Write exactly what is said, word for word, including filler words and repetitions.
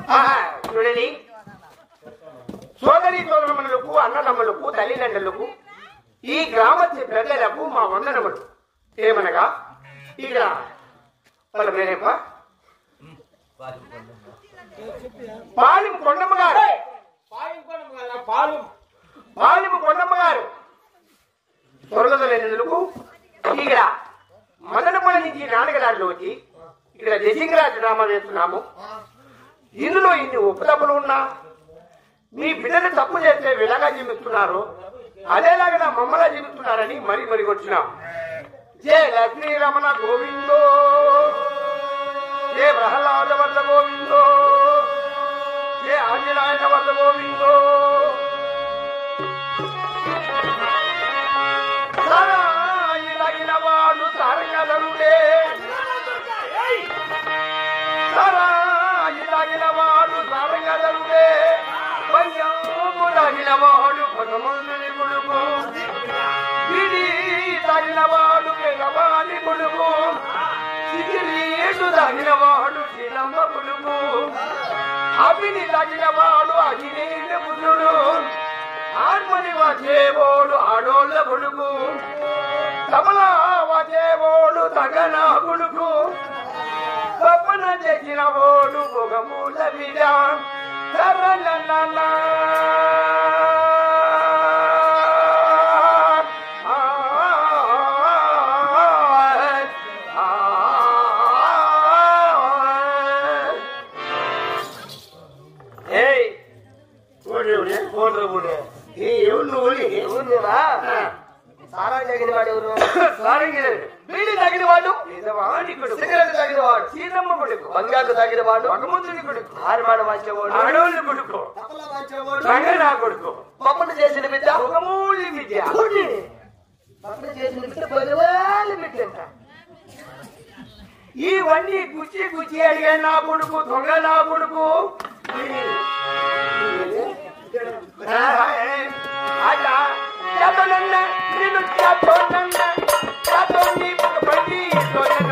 చూడండి, సోదరి సోదరములకు, అన్నదమ్ములకు, తల్లిదండ్రులకు, ఈ గ్రామ ప్రజలకు మా వందనములు. ఏమనగా ఇక్కడ వాళ్ళ పేరేప పాలిం కొండమ్మ గారు, పాలిం కొండమ్మ గారు స్వర్గతులకు ఇక్కడ మదనపల్లి నుంచి నాటకదారిలో వచ్చి ఇక్కడ జసింగరాజు డ్రామా వేస్తున్నాము. ఇందులో ఇన్ని ఉపతప్పులు ఉన్నా మీ బిడ్డలు తప్పు చేస్తే విలగా జీవిస్తున్నారు, అదేలాగా మమ్మల్ని జీవిస్తున్నారని మరీ మరీ వచ్చినాం. జయ లక్ష్మీ రమణ గోవిందో, జయ ప్రహ్లాద వల్ల గోవిందో, జయ ఆంజనేయ వల్ల గోవిందో. తగిన వాడు తారకలుడే, తగిన వాడు తారకలుడే, పంజాము తగిన వాడు భగవంతుని కొడుకు, విడి తగిన వాడు పెగవాని కొడుకు, సిగిలీటు తగిన వాడు శ్రీలమ్మ కొడుకు, అవిని తగిన వాడు అగినీల పుత్రుడు, ఆత్మని వచ్చేవాడు ఆడోళ్ళ కొడుకు, కమలా వచ్చేవాడు తగన కొడుకు, కప్పన చేసిన వాడు భోగమూల విడ. సారా తగిన వాడు ఎవరు? బీడి తగిన వాడు, సిగరెట్ తగిన వాడు, సీతమ్మ కొడుకు, బంగారు తగిన వాడు, భగవంతుని కొడుకు, ఆరుమాడ వాచేవాడు, ఆడోళ్ళ కొడుకు, రంగనా కొడుకు, బొమ్మను చేసిన బిడ్డ, భోగమూలి విద్య. బొమ్మను చేసిన బిడ్డ పదివేలు బిడ్డ. ఇవన్నీ గుచ్చి గుచ్చి అడిగే నా కొడుకు, దొంగ నా కొడుకు. అలా చదవనన్న నేను చదవనన్న చదవండి బండి